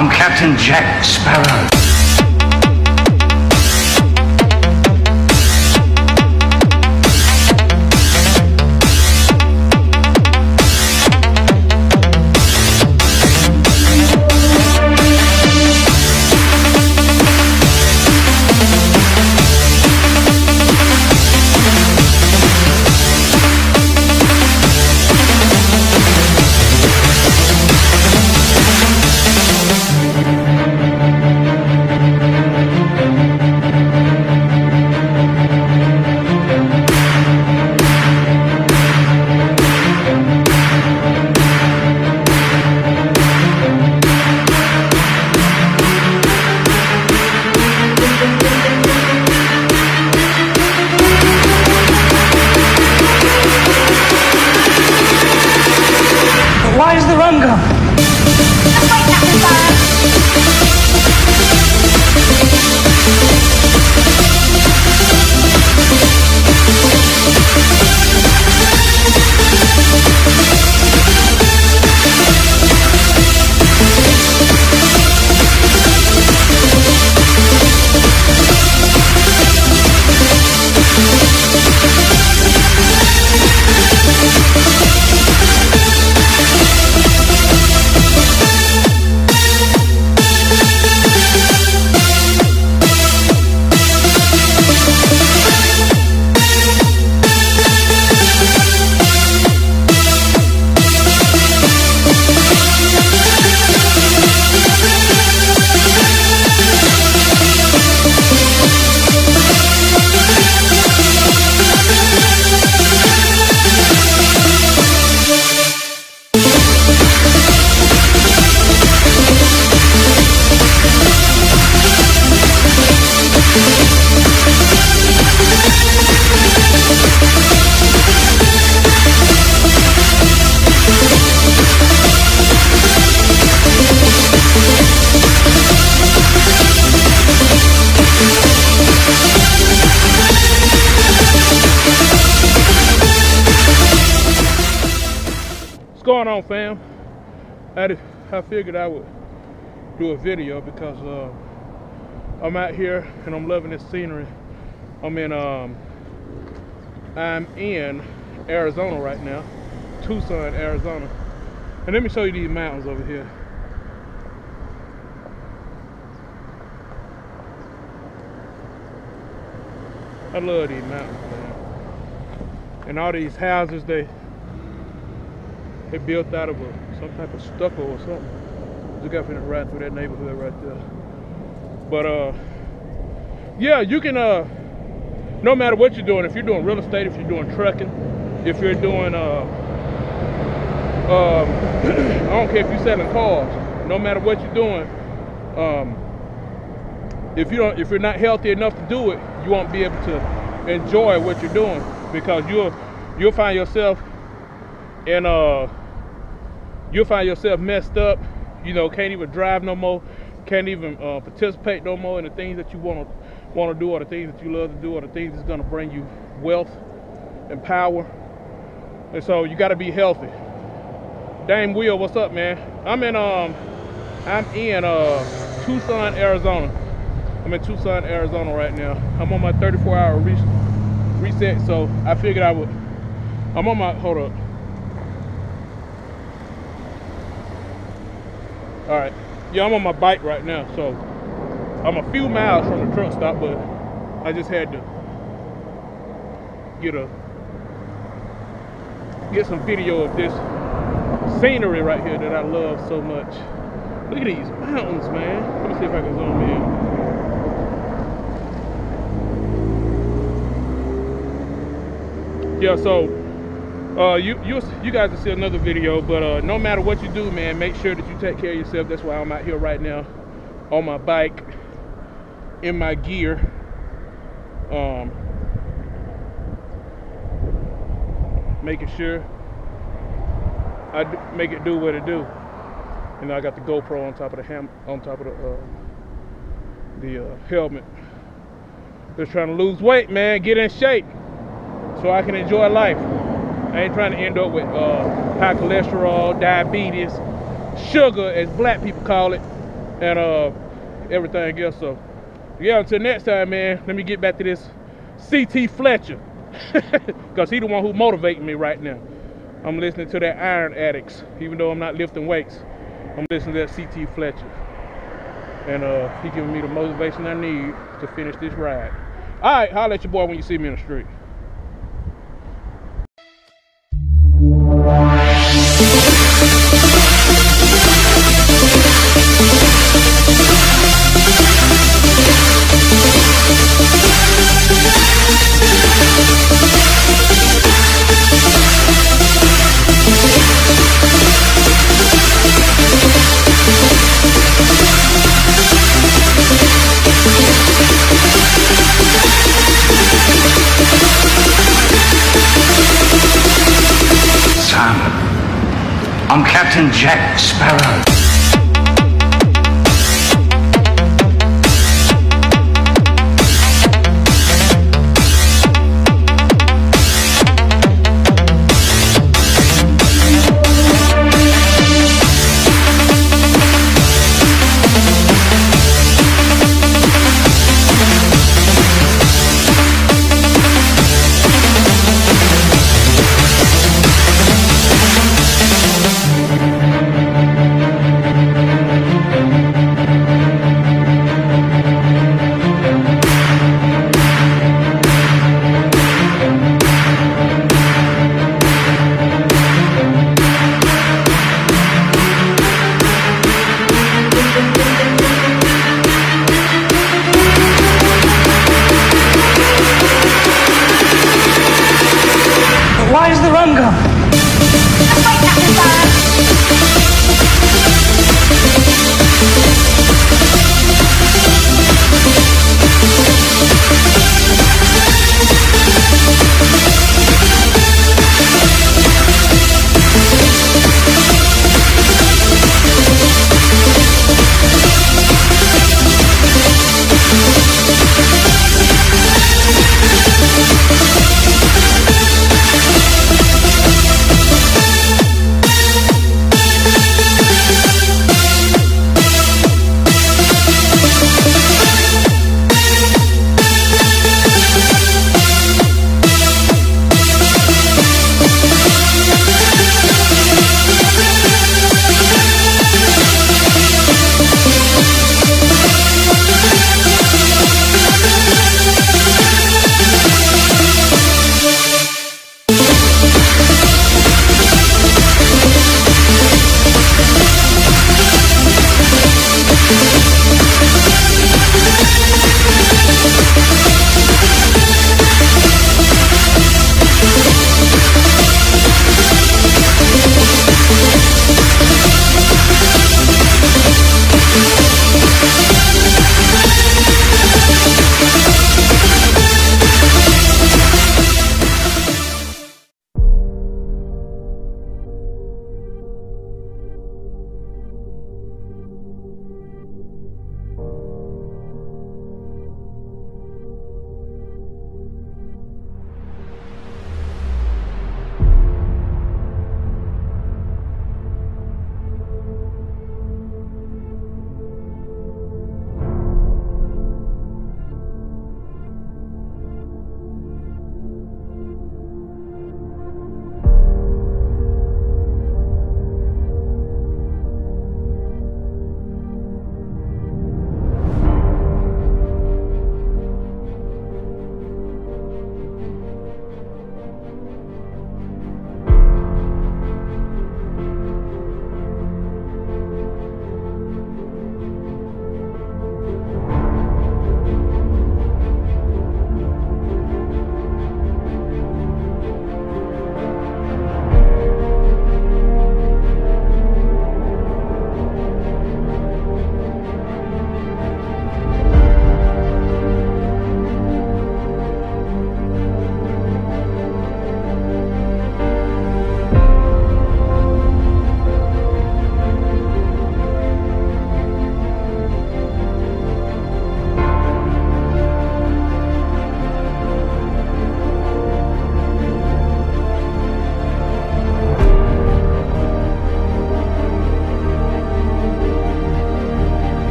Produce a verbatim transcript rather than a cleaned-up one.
I'm Captain Jack Sparrow. Why is the run gone? What's going on, fam? I, I figured I would do a video because uh, I'm out here and I'm loving this scenery. I'm in um, I'm in Arizona right now, Tucson, Arizona. And let me show you these mountains over here. I love these mountains, man. And all these houses, they they built out of a, some type of stucco or something. Just got finna ride through that neighborhood right there. But uh, yeah, you can uh, no matter what you're doing, if you're doing real estate, if you're doing trucking, if you're doing uh, um, I don't care if you're selling cars. No matter what you're doing, um, if you don't, if you're not healthy enough to do it, you won't be able to enjoy what you're doing, because you'll you'll find yourself in uh you'll find yourself messed up. You know, can't even drive no more, can't even uh, participate no more in the things that you want to want to do, or the things that you love to do, or the things that's going to bring you wealth and power. And so you got to be healthy. Dame Will, what's up, man? I'm in um I'm in uh Tucson, Arizona. I'm in Tucson, Arizona right now. I'm on my thirty-four hour re reset, so I figured I would. I'm on my hold up. All right, yeah, I'm on my bike right now, so I'm a few miles from the truck stop, but I just had to get a get some video of this scenery right here that I love so much. Look at these mountains, man. Let me see if I can zoom in. Yeah, so uh, you you you guys will see another video, but uh, no matter what you do, man, make sure that you take care of yourself. That's why I'm out here right now on my bike, in my gear, um, making sure I do, make it do what it do. You know, I got the GoPro on top of the ham on top of the uh, the uh, helmet. Just trying to lose weight, man, get in shape, so I can enjoy life. I ain't trying to end up with uh, high cholesterol, diabetes, sugar, as black people call it. and uh, everything else. So yeah, until next time, man, let me get back to this C T Fletcher, because he the one who motivating me right now. I'm listening to that Iron Addicts, even though I'm not lifting weights. I'm listening to that C T Fletcher, and uh, he giving me the motivation I need to finish this ride. All right, holla at your boy when you see me in the street. I'm Captain Jack Sparrow.